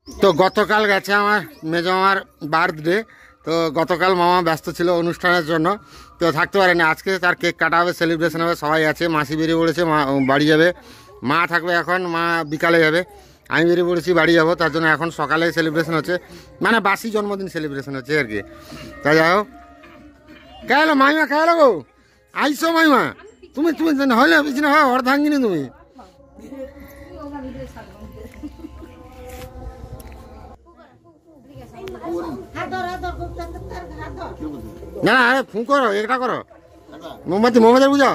তো গতকাল গেছে আমার মেজো মামার বার্থডে। তো গতকাল মামা ব্যস্ত ছিল অনুষ্ঠানের জন্য, তো থাকতে পারেনি। আজকে তার কেক কাটা হবে, সেলিব্রেশন হবে, সবাই আছে। মাসি বেরিয়ে পড়েছে, মা বাড়ি যাবে। মা থাকবে এখন, মা বিকালে যাবে। আমি বেরিয়ে পড়েছি, বাড়ি যাবো। তার জন্য এখন সকালে সেলিব্রেশন হচ্ছে, মানে বাসি জন্মদিন সেলিব্রেশন হচ্ছে আর কি। তাই যাই হোক, কে এলো মাইমা, কে এলো গো? আইসো মাইমা, তুমি তুমি হলে বেশি না হয় অর্ধাঙ্গিনী তুমি। না না, ফু করো, এটা করো, মোমবাতি মোমবাতি বুঝাও।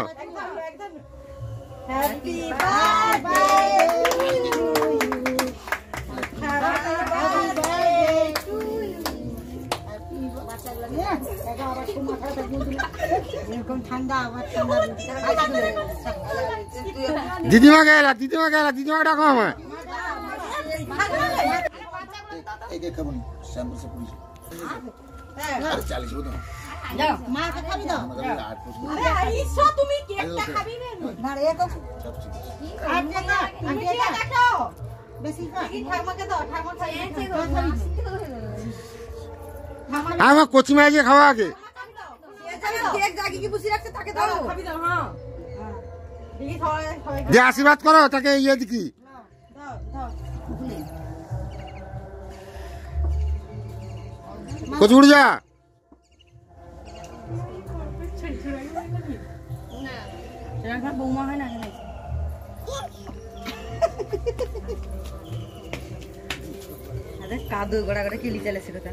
দিদিমা গেলা, দিদিমা গেলা, দিদিমা ডাকো আমার। আমার কচি মাঝে খাওয়া আগে যে আশীর্বাদ করো তাকে, ইয়ে দেখি কচুড়ি যা বৌমা হয় না। কাদু গোড়া গোড়া কিলি চালেছে কথা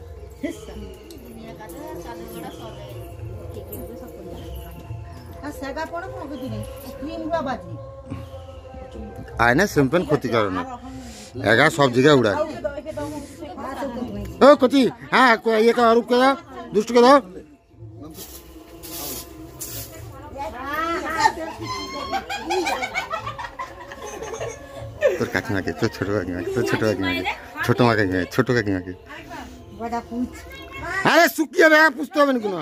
আয় না, সিম্পল ক্ষতি করে না, একা সব জায়গায় উড়ায়। ও কচি, হ্যাঁ ইয়ে কে অরূপ কে দাও, দুষ্টকে দাও। তোর কাকিমাকে, তোর ছোট কাকিমাকে, তোর ছোট কাকিমাকে, ছোট মাকে, ছোট কাকিমাকে। আরে শুকিয়ে যাবে, পুষতে হবে না কোনো।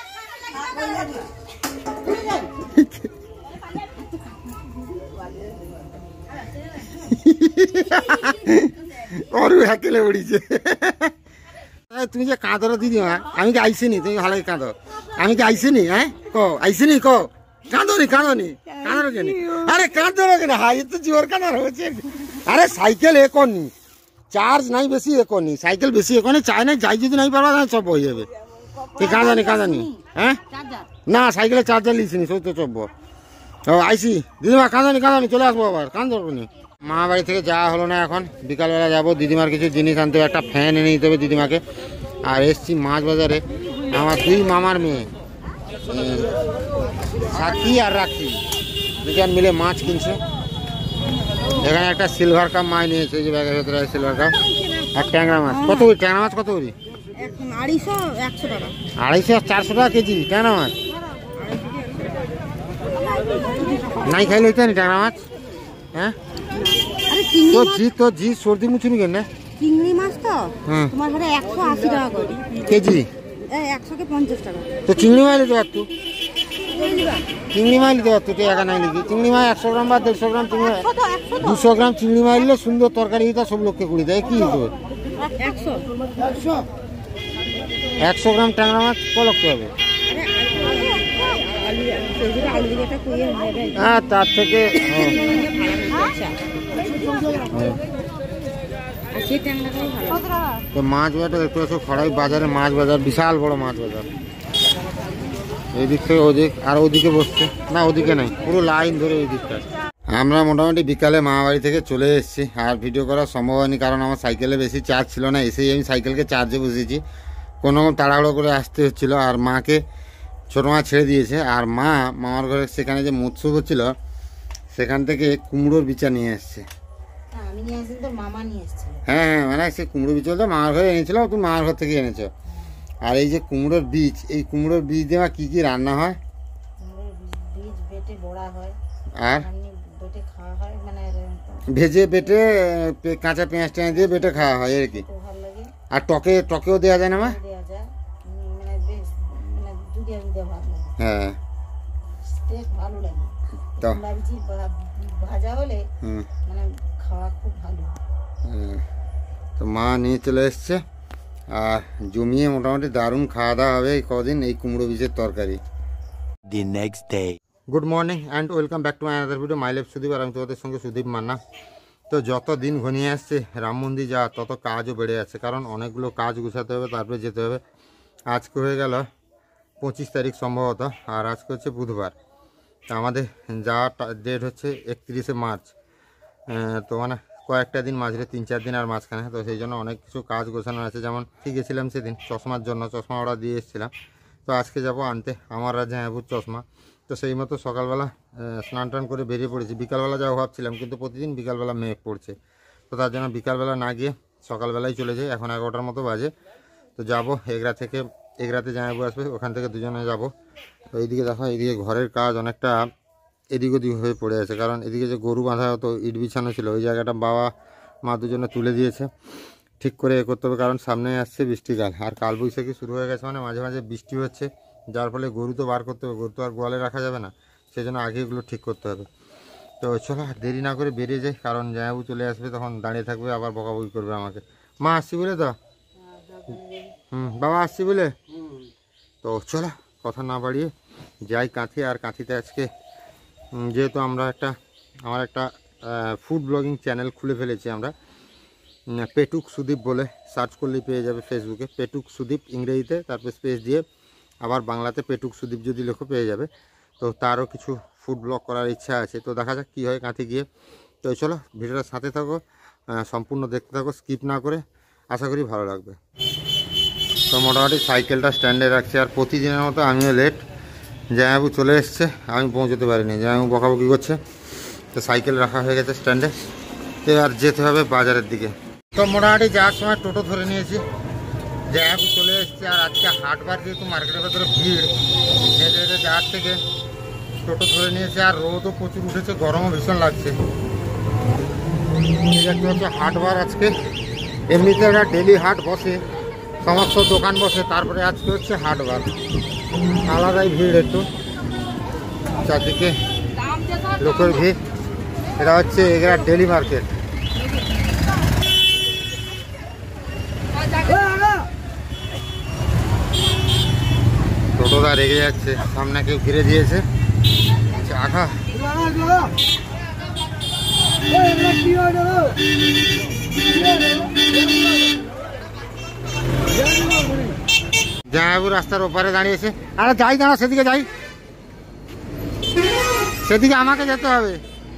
হ্যাকেলে উড়িছে। তুমি যে কাঁদো দিদিমা, আমি কি আইসিনি? তুমি ভালো কাঁদো, আমি কি আইসিনি? হ্যাঁ কো আইসিনি, কো কাঁদনি কাঁদনি কাঁদো কেন? আরে কাঁদো কেন? হাই তো জোর কাঁদার হয়েছে। আরে সাইকেল এ করনি, চার্জ নাই বেশি, এ করনি সাইকেল বেশি, এ করনি চাই না, যাই যদি নাই পারবা তাহলে সব হয়ে যাবে। তুই কাঁদানি কাঁদানি, হ্যাঁ না সাইকেলে চার্জার লিছিনি, সই তো চব্ব। ও আইসি দিদিমা, কাঁদানি কাঁদানি, চলে আসবো আবার, কাঁদো নি। মা বাড়ি থেকে যাওয়া হলো না, এখন বিকালবেলা যাবো। দিদিমার কিছু জিনিস আনতে হবে, একটা ফ্যান এনে দিতে হবে দিদিমাকে। আর এসছি মাছ বাজারে, আমার দুই মামার মেয়ে সাথী আর রাখি দুজন মিলে মাছ কিনছে। এখানে একটা সিলভার কাপ মাছ নিয়েছে, যে ব্যাগের ভেতরে সিলভার কাপ। আর ট্যাংরা মাছ কত করি? ট্যাংরা মাছ কত করি? 250 টাকা। 250 400 টাকা কেজি ট্যাংরা মাছ। নাই খাইলে হইতো না ট্যাংরা মাছ। হ্যাঁ তো জি সর্দি মুছুনি কেন? চিংড়ি মাছ তো তোমার ঘরে 180 টাকা করে কেজি। 100 কে 50 টাকা। তো চিংড়ি মাছ নিতে পারতো, চিংড়ি মাছ নিতে পারতো, তুই একা নাই নাকি? চিংড়ি মাছ 100 গ্রাম বা 150 গ্রাম চিংড়ি, 200 গ্রাম চিংড়ি মাছ নিলে সুন্দর তরকারি দিতা, সব লোককে কুড়ি দেয়। কি হতো 100 গ্রাম ট্যাংরা মাছ ক লক্ষ হবে? হ্যাঁ তার থেকে তো মাছ বাজারটা দেখতে পাচ্ছ, খড়াই বাজারে মাছ বাজার, বিশাল বড় মাছ বাজার। এই দিক থেকে ওদিক, আর ওদিকে বসছে না, ওদিকে নাই, পুরো লাইন ধরে ওই দিকটা। আমরা মোটামুটি বিকালে মামা বাড়ি থেকে চলে এসেছি। আর ভিডিও করা সম্ভব হয়নি, কারণ আমার সাইকেলে বেশি চার্জ ছিল না। এসেই আমি সাইকেলকে চার্জে বসেছি, কোনো তাড়াহুড়ো করে আসতে হচ্ছিলো। আর মাকে ছোটো মা ছেড়ে দিয়েছে। আর মা মামার ঘরে সেখানে যে মৎস্য হচ্ছিল, সেখান থেকে কুমড়োর বিচা নিয়ে এসছে। হ্যাঁ হ্যাঁ, মানে সে কুমড়ো বীজ বলতো মামার ঘরে এনেছিল, তুমি মামার ঘর থেকে এনেছো। আর এই যে কুমড়োর বীজ, এই কুমড়োর বীজ দিয়ে কি কি রান্না হয়? আর ভেজে বেটে কাঁচা পেঁয়াজ টেঁয়াজ দিয়ে বেটে খাওয়া হয় আর কি। আর টকেও দেওয়া যায় না মা? হ্যাঁ ভাজা হলে মানে খাওয়া খুব ভালো। তো মা নিয়ে চলে এসছে আর জমিয়ে মোটামুটি দারুণ খাওয়া দাওয়া হবে এই কদিন এই কুমড়ো বীজের তরকারি। The next day. Good morning and welcome back to my another video my life Sudip, আর আমি তোমাদের সঙ্গে সুদীপ মান্না। তো যত দিন ঘনিয়ে আসছে রাম মন্দির যাওয়া তত কাজও বেড়ে যাচ্ছে, কারণ অনেকগুলো কাজ গুছাতে হবে, তারপরে যেতে হবে। আজকে হয়ে গেল 25 তারিখ সম্ভবত, আর আজকে হচ্ছে বুধবার। তো আমাদের যাওয়ার ডেট হচ্ছে 31শে মার্চ। তো মানে কয়েকটা দিন মাঝে 3-4 দিন আর মাঝখানে, তো সেই জন্য অনেক কিছু কাজ গোছানো আছে। যেমন ঠিক গেছিলাম সেদিন চশমার জন্য, চশমা অর্ডার দিয়ে এসেছিলাম। তো আজকে যাব আনতে আমার আর জামাইবাবুর চশমা। তো সেই মতো সকালবেলা স্নান টান করে বেরিয়ে পড়েছি। বিকালবেলা যাওয়া ভাবছিলাম, কিন্তু প্রতিদিন বিকালবেলা মেঘ পড়ছে, তো তার জন্য বিকালবেলা না গিয়ে সকালবেলায় চলে যাই। এখন 11টার মতো বাজে। তো যাব এগরাতে জামাইবাবু আসবে, ওখান থেকে দুজনে যাব। তো এইদিকে দেখো, এইদিকে ঘরের কাজ অনেকটা এদিক ওদিক হয়ে পড়ে আছে, কারণ এদিকে যে গরু বাঁধা হতো, ইট বিছানো ছিল, ওই জায়গাটা বাবা মা দুজনে তুলে দিয়েছে। ঠিক করে এ করতে হবে, কারণ সামনে আসছে বৃষ্টিকাল, আর কালবৈশাখী শুরু হয়ে গেছে, মানে মাঝে মাঝে বৃষ্টি হচ্ছে, যার ফলে গরু তো বার করতে হবে, গরু তো আর গোয়ালে রাখা যাবে না, সেই জন্য আগে এগুলো ঠিক করতে হবে। তো চলো দেরি না করে বেরিয়ে যাই, কারণ জামাইবাবু চলে আসবে, তখন দাঁড়িয়ে থাকবে, আবার বকাবকি করবে আমাকে। মা আসছি বলে তো, বাবা আসছি বলে। তো চলো কথা না বাড়িয়ে যাই কাঁথি। আর কাঁথিতে আজকে যেহেতু আমার একটা ফুড ব্লগিং চ্যানেল খুলে ফেলেছি আমরা, পেটুক সুদীপ বলে সার্চ করলেই পেয়ে যাবে ফেসবুকে, পেটুক সুদীপ ইংরেজিতে, তারপর স্পেস দিয়ে আবার বাংলাতে পেটুক সুদীপ যদি লেখো পেয়ে যাবে। তো তারও কিছু ফুড ব্লগ করার ইচ্ছা আছে, তো দেখা যাক কী হয় কাঁথি গিয়ে। তো চলো ভিডিওটার সাথে থাকো, সম্পূর্ণ দেখতে থাকো, স্কিপ না করে, আশা করি ভালো লাগবে। তো মোটামুটি সাইকেলটা স্ট্যান্ডে রাখছি, আর প্রতিদিনের মতো আমিও লেট। জামাইবাবু চলে এসছে, আমি পৌঁছতে পারিনি, জামাইবাবু বকাবকি করছে। তো সাইকেল রাখা হয়ে গেছে স্ট্যান্ডে, তো আর যেতে হবে বাজারের দিকে। তো মোটামুটি যাওয়ার সময় টোটো ধরে নিয়েছি, জামাইবাবু চলে এসছে। আর আজকে হাটবার যেহেতু মার্কেটের ভেতরে ভিড়, হেঁটে হেঁটে যাওয়ার থেকে টোটো ধরে নিয়েছে। আর রোদও প্রচুর উঠেছে, গরমও ভীষণ লাগছে। দেখতে হচ্ছে হাটবার আজকে, এমনিতে একটা ডেলি হাট বসে, সমস্ত দোকান বসে, তারপরে আজকে হচ্ছে হাটবার, আলাদাই ভিড়, একটু চারদিকে লোকের ভিড়। এটা হচ্ছে এগরা ডেলি মার্কেট। টোটোটা রেগে যাচ্ছে, সামনে কেউ ঘিরে দিয়েছে। আঘা জামাইবাবু রাস্তার ওপারে দাঁড়িয়েছে। আরে যাই দাঁড়া, সেদিকে যাই, সেদিকে আমাকে যেতে হবে।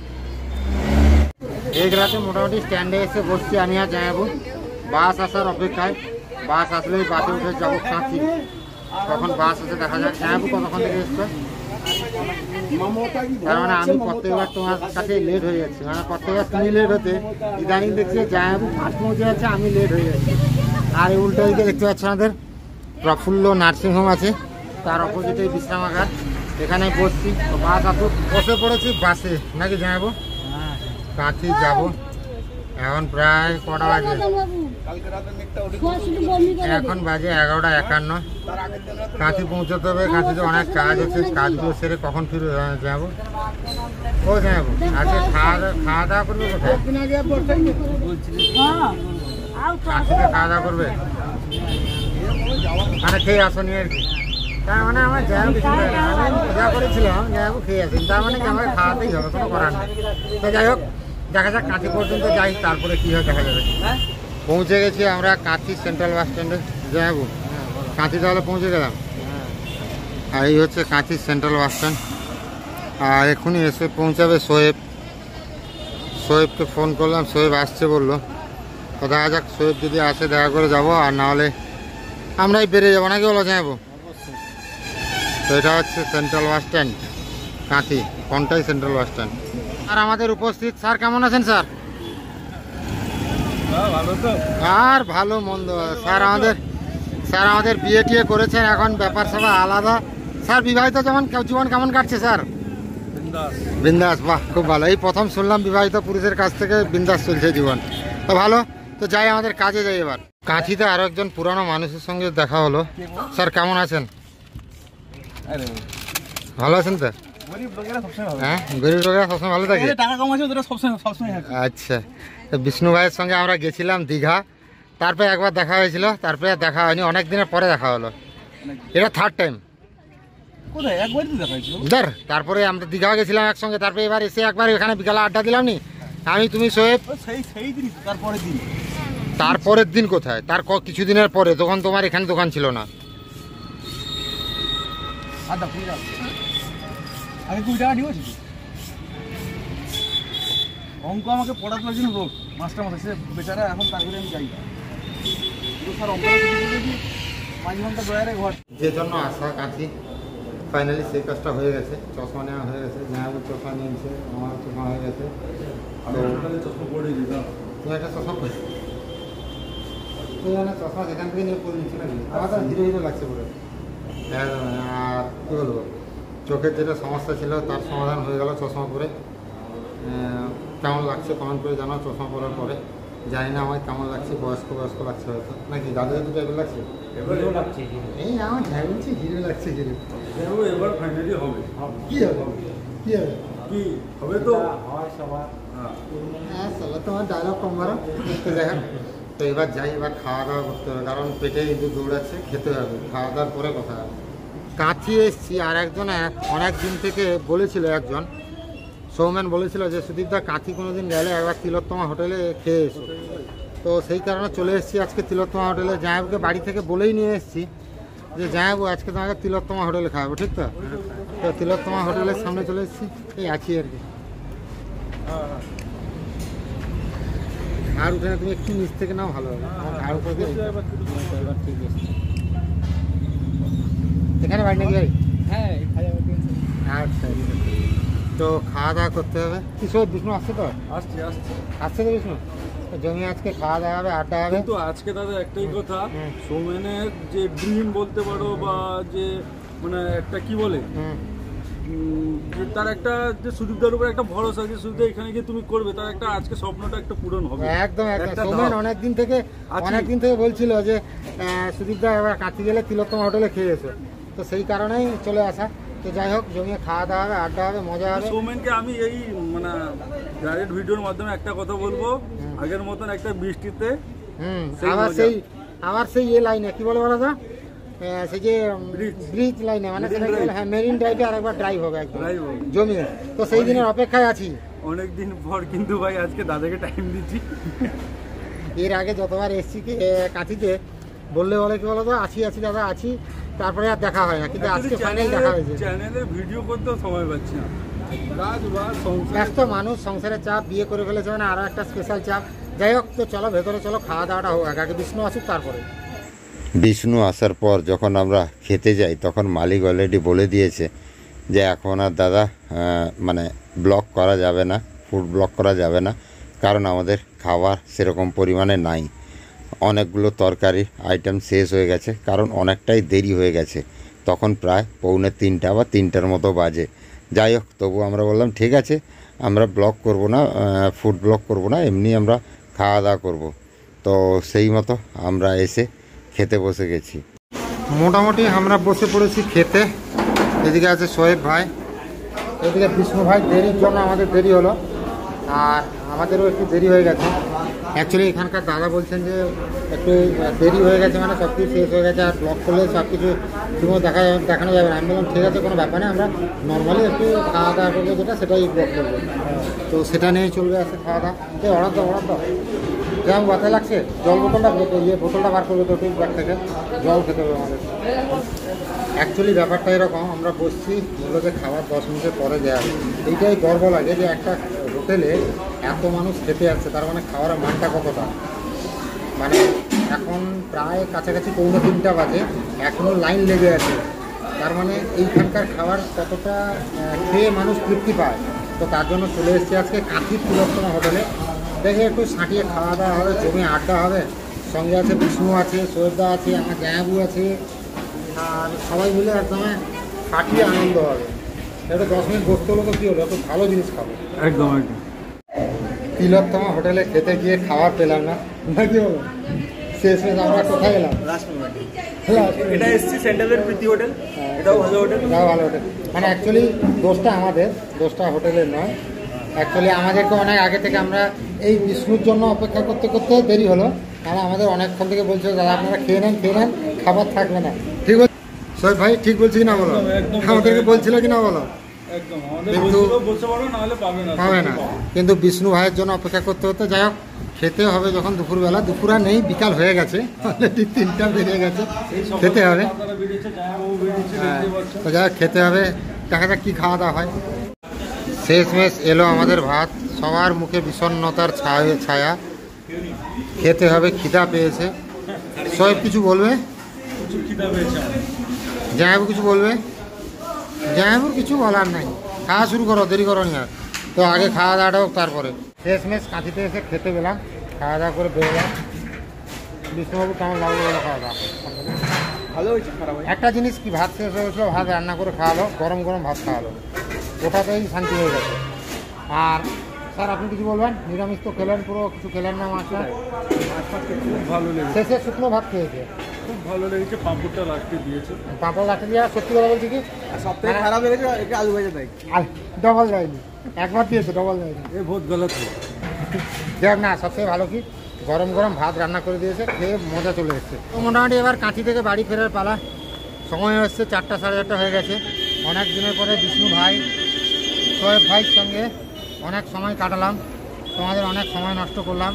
এক রাতে মোটামুটি স্ট্যান্ডে এসে বসছি আমি আর জামাইবাবু, বাস আসার অপেক্ষায়। বাস আসলেই বাসে উঠে যাবো কাঁথি, তখন বাস এসে দেখা যায়। জামাইবাবু কতক্ষণ থেকে এসছো? তার মানে আমি প্রত্যেকবার তোমার কাছে লেট হয়ে যাচ্ছি, মানে প্রত্যেকবার তুমি লেট হতে, ইদানিং দেখছি জামাইবাবু ফার্স্ট পৌঁছে যাচ্ছে, আমি লেট হয়ে যাচ্ছি। আর এই উল্টো দিকে দেখতে পাচ্ছি আমাদের প্রফুল্ল নার্সিংহোম আছে, তার অপোজিটে বিশ্রামাগার, এখানে বসছি। তো বাস আসুক, বসে পড়েছি বাসে, নাকি জানাবো কাঁথি যাব। এখন প্রায় কটা বাজে? এখন বাজে 11:51। কাঁথি পৌঁছতে হবে, কাঁথিতে অনেক কাজ আছে, কাজগুলো সেরে কখন ফিরে যাবো। ও যাবো আজকে খাওয়া দাওয়া করবে কোথায়? কাঁথিতে খাওয়া দাওয়া করবে, মানে খেয়ে আসনি আর কি। তার মানে আমার জায়গা আমি মজা করেছিলাম, জায়গা খেয়ে আসি, তার মানে কি আমাকে খাওয়াতেই হবে, কোনো করার নেই। তো যাই হোক, দেখা যাক কাঁথি পর্যন্ত যাই, তারপরে কী হয় দেখা যাবে। পৌঁছে গেছি আমরা কাঁথি সেন্ট্রাল বাস স্ট্যান্ডে। যাবো কাঁথি তাহলে পৌঁছে গেলাম, আর এই হচ্ছে কাঁথি সেন্ট্রাল বাস স্ট্যান্ড। আর এক্ষুনি এসে পৌঁছাবে সোয়েবকে ফোন করলাম, সোয়েব আসছে বললো। তো দেখা যাক, সোয়েব যদি আসে দেখা করে যাবো, আর না হলে আমরাই বেরিয়ে যাবো, নাকি বলো যাবো। তো এটা হচ্ছে সেন্ট্রাল বাস স্ট্যান্ড কাঁথি, কোনটাই সেন্ট্রাল বাস স্ট্যান্ড। আর আমাদের উপস্থিত স্যার, কেমন আছেন স্যার? আর ভালো মন্দ স্যার আমাদের বিয়ে টিয়ে করেছেন, এখন ব্যাপার সবাই আলাদা। স্যার বিবাহিত জীবন কেমন কাটছে স্যার? বিন্দাস, বাহ খুব ভালো। এই প্রথম শুনলাম বিবাহিত পুরুষের কাছ থেকে বিন্দাস চলছে জীবন, তো ভালো। তো যাই, আমাদের কাজে যাই এবার। কাঁথিতে আরো একজন পুরানো মানুষের সঙ্গে দেখা হলো। স্যার কেমন আছেন? ভালো আছেন তো? হ্যাঁ, গরিব লোকেরা সবসময় ভালো থাকে। আচ্ছা, তো বিষ্ণু ভাইয়ের সঙ্গে আমরা গেছিলাম দীঘা, তারপরে একবার দেখা হয়েছিল, তারপরে আর দেখা হয়নি, অনেক দিনের পরে দেখা হলো। এটা থার্ড টাইম। কোথায় একবারই তো দেখা হয়েছিল। ধর তারপরে আমরা দীঘা গেছিলাম একসঙ্গে, তারপরে এবার এসে একবার এখানে বিকালে আড্ডা দিলাম নি আমি, তুমি, সোহেব। সেই দিনই তো, তারপরের দিন। তারপরের দিন কোথায়? তার কিছুদিনের পরে, তখন তোমার এখানে দোকান ছিল না। আচ্ছা ঠিক আছে, আমি 20 টাকা নিয়েছি। অঙ্ক আমাকে পড়াতে লাগছিল রোগ, মাস্টার মাসে সে বেচারা এখন তার করে আমি যাই স্যার অঙ্ক মাঝে ঘন্টা দয়ারে ঘর। যে জন্য আশা কাঁচি ফাইনালি সেই কাজটা হয়ে গেছে। চশমা নেওয়া হয়ে গেছে, জাহাবুর চশমা নিয়েছে, আমার চশমা হয়ে গেছে। চশমা পড়ে দিতাম, তুমি একটা চশমা পরে চশমা সেখান থেকে নিয়ে পরে নিচ্ছি নাকি? আমার তো হিরো হিরো লাগছে পুরো। আর কী বলবো, চোখের যেটা সমস্যা ছিল তার সমাধান হয়ে গেল চশমা পরে। কেমন লাগছে কমেন্ট করে জানাও চশমা পরার পরে। জানি না আমার কেমন লাগছে, বয়স্ক বয়স্ক লাগছে হয়তো, নাকি দাদু দাদু টাইপের লাগছে? এই আমার ঝাই বলছি হিরো লাগছে, হিরো। এবার ফাইনালি হবে। কী হবে? কী হবে? কি হবে তো হ্যাঁ চলো, তোমার ডায়লগ কম মারো। তো যাই হোক, তো এবার যাই, এবার খাওয়া দাওয়া করতে হবে, কারণ পেটে কিন্তু দৌড়াচ্ছে, খেতে হবে। খাওয়া দাওয়ার পরে কথা হবে। কাঁচি এসছি, আর একজন অনেক দিন থেকে বলেছিল, একজন সৌমেন বলেছিল যে সুদীপদা কাঁচি কোনো দিন গেলে একবার তিলোত্তমা হোটেলে খেয়ে এসো। তো সেই কারণে চলে এসেছি আজকে তিলোত্তমা হোটেলে। জামাইবাবুকে বাড়ি থেকে বলেই নিয়ে এসেছি যে জামাইবাবু আজকে তোমাকে তিলোত্তমা হোটেলে খাওয়াবো, ঠিক তো? তো তিলোত্তমা হোটেলের সামনে চলে এসেছি, এই আছি আর কি। আর উঠে না, তুমি একটু নিচ থেকে নাও, ভালো হবে। আর উপরে ঠিক আছে, এখানে বাড়ি নাকি? হ্যাঁ আচ্ছা, তো খাওয়া দাওয়া করতে হবে। কি সব বিষ্ণু আসছে তো? আসছে তো বিষ্ণু। জমি আজকে খাওয়া দাওয়া হবে, আড্ডা হবে। কিন্তু আজকে দাদা একটাই কথা, সৌমেনের যে ড্রিম বলতে পারো, বা যে মানে একটা কি বলে, তার একটা যে সুদীপদার উপর একটা ভরসা, যে সুদীপ এখানে গিয়ে তুমি করবে, তার একটা আজকে স্বপ্নটা একটা পূরণ হবে। একদম একদম। সৌমেন অনেকদিন থেকে বলছিল যে সুদীপদা এবার কাঁচি গেলে তিলোত্তমা হোটেলে খেয়ে এসো। তো সেই কারণেই চলে আসা। তো যাই হোক, জমিয়ে খাওয়া দাওয়া হবে, আড্ডা হবে, মজা হবে। সৌমেনকে আমি এই মানে ডাইরেক্ট ভিডিওর মাধ্যমে একটা কথা বলবো, আগের মতন একটা বৃষ্টিতে আবার সেই লাইনে কি বলে বলো তো, সেই যে ব্রিজ লাইনে, মানে হ্যাঁ মেরিন ড্রাইভে আরেকবার ড্রাইভ হবে একদম জমিয়ে। তো সেই দিনের অপেক্ষায় আছি অনেকদিন পর, কিন্তু ভাই আজকে দাদাকে টাইম দিচ্ছি। এর আগে যতবার এসছি কাঁচিতে বললে বলে কি বলো তো, আছি দাদা আছি, তারপরে আর দেখা হয় না। কিন্তু আজকে ফাইনাল দেখা হয়েছে। চ্যানেলে ভিডিও করতেও সময় পাচ্ছি না, ব্যস্ত মানুষ, সংসারের চাপ, বিয়ে করে ফেলেছে মানে আরও একটা স্পেশাল চাপ। যাই হোক, তো চলো ভেতরে চলো, খাওয়া দাওয়াটা হোক আগে, বিষ্ণু আসুক তারপরে। বিষ্ণু আসার পর যখন আমরা খেতে যাই, তখন মালিক অলরেডি বলে দিয়েছে যে এখন আর দাদা মানে ব্লক করা যাবে না, ফুড ব্লক করা যাবে না, কারণ আমাদের খাবার সেরকম পরিমাণে নাই। অনেকগুলো তরকারি আইটেম শেষ হয়ে গেছে, কারণ অনেকটাই দেরি হয়ে গেছে, তখন প্রায় 2:45 বা 3টার মতো বাজে। যাই হোক, তবু আমরা বললাম ঠিক আছে, আমরা ব্লক করব না, ফুড ব্লক করব না, এমনি আমরা খাওয়া দাওয়া করব। তো সেই মতো আমরা এসে খেতে বসে গেছি। মোটামুটি আমরা বসে পড়েছি খেতে। এদিকে আছে সোহেব ভাই, এদিকে বিষ্ণু ভাই। দেরির জন্য আমাদের দেরি হলো, আর আমাদেরও একটু দেরি হয়ে গেছে। অ্যাকচুয়ালি এখানকার দাদা বলছেন যে একটু দেরি হয়ে গেছে, মানে সব কিছু শেষ হয়ে গেছে, আর ব্লক করলে সব কিছু ঠিকমতো দেখানো যাবে না। আমি বললাম ঠিক আছে, কোনো ব্যাপার নেই, আমরা নর্মালি একটু খাওয়া দাওয়া করবো, যেটা সেটাই ব্লক করবো। তো সেটা নিয়েই চলবে আছে খাওয়া দাওয়া। অর্ডার দাও যেমন বাতায় লাগছে। জল বোতলটা বার করবে তো ঠিক ব্যাগ থেকে, জল খেতে হবে আমাদের। অ্যাকচুয়ালি ব্যাপারটা এরকম, আমরা বসছি বললো যে খাবার 10 মিনিটের পরে দেওয়া হবে। এইটাই গর্ব লাগে যে একটা হোটেলে এত মানুষ খেতে যাচ্ছে, তার মানে খাওয়ার মানটা কতটা। মানে এখন প্রায় কাছাকাছি 2:45 বাজে, এখনও লাইন লেগে আছে। তার মানে এইখানকার খাবার কতটা খেয়ে মানুষ তৃপ্তি পায়। তো তার জন্য চলে এসেছি আজকে কাঁথির তিলোত্তমা হোটেলে। দেখে একটু সাঁটিয়ে খাওয়া দাওয়া হবে, জমে আড্ডা হবে। সঙ্গে আছে বিষ্ণু আছে, সোহেবদা আছে, আমার জায়াবু আছে, আর সবাই মিলে একদম ফাটিয়ে আনন্দ হবে। একটু 10 মিনিট বসতে হলো তো কী হলো, একটু ভালো জিনিস খাবো। একদম একদম। তিলোত্তমা হোটেলে খেতে গিয়ে খাবার পেলাম না, কি হলো? শেষ আমরা কোথায় এলাম? এটা এসছি সেন্ট্রালের প্রীতি হোটেল, এটাও ভালো হোটেল। মানে অ্যাকচুয়ালি দোষটা আমাদের, দোষটা হোটেলের নয়। অ্যাকচুয়ালি আমাদেরকে অনেক আগে থেকে আমরা এই বিষ্ণুর জন্য অপেক্ষা করতে করতে দেরি হলো। আর আমাদের অনেকক্ষণ থেকে বলছে দাদা আপনারা খেয়ে নেন খাবার থাকবে না। ঠিক বল সোহেব ভাই, ঠিক বলছি কি না বলো? একদম, আমাদেরকে বলছিল কি না বলো? একদম আমাদের কিন্তু বলছিল বসে পড়ো, নাহলে পাবে না। পাবে না, কিন্তু বিষ্ণু ভাইয়ের জন্য অপেক্ষা করতে হতে। যাই হোক, খেতে হবে যখন দুপুরবেলা। দুপুর আর নেই, বিকাল হয়ে গেছে, অলরেডি 3টা বেজে গেছে। খেতে হবে, আপনারা বেরিয়েছে, জামাইবাবু বেরিয়েছে, দেখতে পাচ্ছেন। তো যাই হোক খেতে হবে, দেখা যাক কী খাওয়া দাওয়া হয়। শেষমেশ এলো আমাদের ভাত। সবার মুখে বিষণ্ণতার ছায়া। খেতে হবে, খিদা পেয়েছে। সোহেব কিছু বলবে? প্রচুর খিদা পেয়েছে আমার। জামাইবাবু কিছু বলবে? জামাইবাবুর কিছু বলার নাই, খাওয়া শুরু করো, দেরি করো নি আর। তো আগে খাওয়া দাওয়াটা হোক, তারপরে। শেষমেশ কাঁথিতে এসে খেতে পেলাম, খাওয়া দাওয়া করে বেরোলাম। বিষ্ণুবাবু কেমন লাগলো বলো খাওয়া দাওয়া? ভালো হয়েছে, খারাপ হয়েছে। একটা জিনিস কি, ভাত শেষ হয়ে গেছিলো, ভাত রান্না করে খাওয়ালো, গরম গরম ভাত খাওয়ালো, ওটাতেই শান্তি হয়ে গেছে। আর স্যার আপনি কিছু বলবেন? নিরামিষ তো খেলেন, পুরো কিছু খেলেন না মাছটা। খুব ভালো লেগেছে, শেষে শুকনো ভাত খেয়েছে, খুব ভালো লেগেছে। পাঁপড়টা লাস্টে দিয়েছে। পাঁপড় লাঠি দিয়ে। সত্যি কথা বলছি কি, সবথেকে খারাপ লেগেছে এটা আলু ভাজা দেয়। আর ডবল যায়নি, একবার দিয়েছে, ডবল যায়নি। এ বহুত গলত হলো। দেখ না, সবথেকে ভালো কি, গরম গরম ভাত রান্না করে দিয়েছে, খেয়ে মজা চলে এসছে। তো মোটামুটি এবার কাঁথি থেকে বাড়ি ফেরার পালা। সময় হচ্ছে 4টা সাড়ে 4টা হয়ে গেছে। অনেক দিনের পরে বিষ্ণু ভাই, সোহেব ভাইয়ের সঙ্গে অনেক সময় কাটালাম, তোমাদের অনেক সময় নষ্ট করলাম।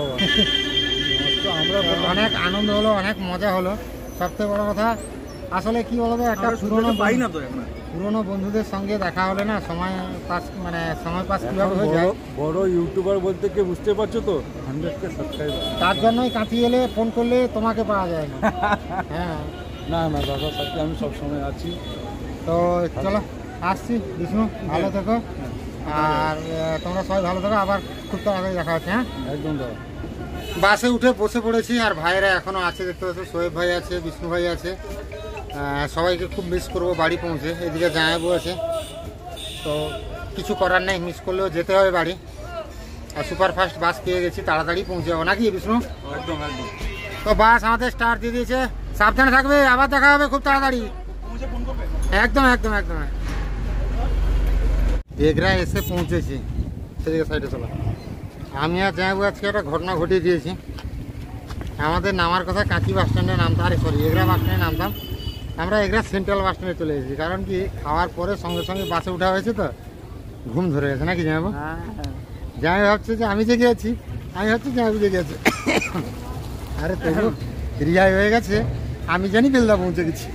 আমরা অনেক আনন্দ হলো, অনেক মজা হলো। সবথেকে বড় কথা আসলে কি বলতো, একটা পাই না তো এখন। পুরোনো বন্ধুদের সঙ্গে দেখা হলে না সময় পাস, মানে সময় পাস কীভাবে হয়ে যায়। বড় ইউটিউবার বলতে কি বুঝতে পারছো তো, 100K সাবস্ক্রাইবার। তার জন্যই কাঁথি এলে ফোন করলে তোমাকে পাওয়া যায় না। হ্যাঁ, না না, দাদার সাথে আমি সবসময় আছি। তো চলো আসছি বিষ্ণু, ভালো থেকো। আর তোমরা সবাই ভালো থাকো, আবার খুব তাড়াতাড়ি দেখা হচ্ছে। হ্যাঁ একদম দাদা। বাসে উঠে বসে পড়েছি, আর ভাইয়েরা এখনও আছে, দেখতে পাচ্ছ সোহেব ভাই আছে, বিষ্ণু ভাই আছে। সবাইকে খুব মিস করবো বাড়ি পৌঁছে। এদিকে জামাইবাবু আছে, তো কিছু করার নেই, মিস করলেও যেতে হবে বাড়ি। আর সুপারফাস্ট বাস পেয়ে গেছি, তাড়াতাড়ি পৌঁছে যাবো নাকি বিষ্ণু? একদম একদম। তো বাস আমাদের স্টার্ট দিয়ে দিয়েছে, সাবধানে থাকবে, আবার দেখা হবে খুব তাড়াতাড়ি। একদম একদম একদম। এগরা এসে পৌঁছেছি, সেদিকে সাইডে চলো। আমি আর জামাইবাবু আজকে একটা ঘটনা ঘটিয়ে দিয়েছি। আমাদের নামার কথা কাঁচি বাস স্ট্যান্ডে নামতাম, আরে সরি এগরা বাস স্ট্যান্ডে নামতাম। আমরা এগরা সেন্ট্রাল বাস স্ট্যান্ডে চলে এসেছি, কারণ কি খাওয়ার পরে সঙ্গে সঙ্গে বাসে উঠা হয়েছে, তো ঘুম ধরে গেছে নাকি জামাইবাবু? জামাই ভাবছে যে আমি জেগে আছি, আমি ভাবছি জামাইবাবু জেগে আছে। আরে তবু রিয়াই হয়ে গেছে, আমি জানি বেলদা পৌঁছে গেছি,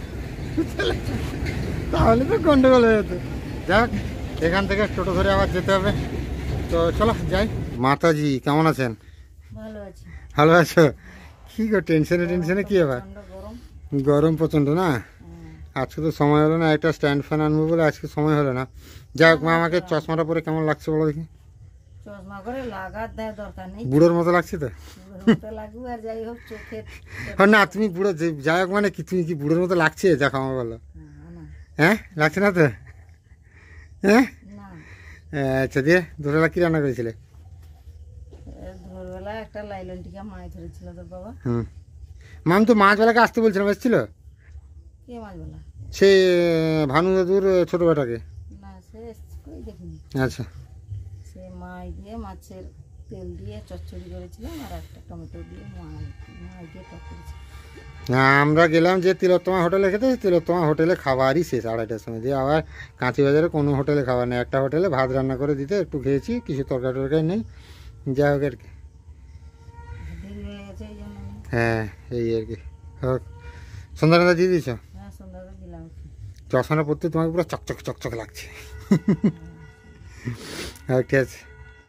তাহলে তো গন্ডগোল হয়ে যেত। যাক, এখান থেকে টোটো ধরে আবার যেতে হবে, তো চলো যাই। মাতাজি কেমন আছেন? ভালো আছি। ভালো আছো? কি গো টেনশনে কি ব্যাপার? গরম প্রচণ্ড না? আজকে তো সময় হলো না, একটা স্ট্যান্ড ফ্যান আনবো বলে আজকে সময় হলো না। যাই হোক মা, আমাকে চশমাটা পরে কেমন লাগছে বলো দেখি? চশমা করে লাগার দেওয়ার দরকার নেই, বুড়োর মতো লাগছে তো? লাগুক আর যাই হোক চোখের। না তুমি বুড়ো, যাই হোক মানে কি, তুমি কি বুড়োর মতো লাগছে? দেখো আমার বলো। না হ্যাঁ লাগছে না তো? হ্যাঁ না, আচ্ছা, দিয়ে দুপুরবেলা কি রান্না করেছিলে? ভোরবেলা একটা লাইলন টিকা মাছ ধরেছিল তোর বাবা। মাম তো মাছবেলাকে আসতে বলছিলাম, এসেছিল? কে মাছ বলা? সে ভানু দাদুর ছোট বেটাকে। না, সে কই দেখিনি। আচ্ছা, সে মাছ দিয়ে, মাছের তেল দিয়ে চচ্চড়ি করেছিলাম, আর একটা টমেটো দিয়ে মাছ দিয়ে টক করেছি। আমরা গেলাম যে তিলোত্তমা হোটেলে খেতে, তিলোত্তমা হোটেলে খাবারই শেষ 2:30টার সময়। দিয়ে আবার কাঁচি বাজারে কোনো হোটেলে খাবার নেই, একটা হোটেলে ভাত রান্না করে দিতে, একটু খেয়েছি, কিছু তরকারি নেই, যাই হোক আর কি। দেরি হয়ে গেছে এই জন্য। হ্যাঁ এই আর কি। হোক, সন্ধ্যা দিয়ে দিয়েছ? হ্যাঁ, সন্ধ্যাটা দিলাম। চশমাটা পড়তে তোমাকে পুরো চকচক লাগছে। হ্যাঁ ঠিক আছে।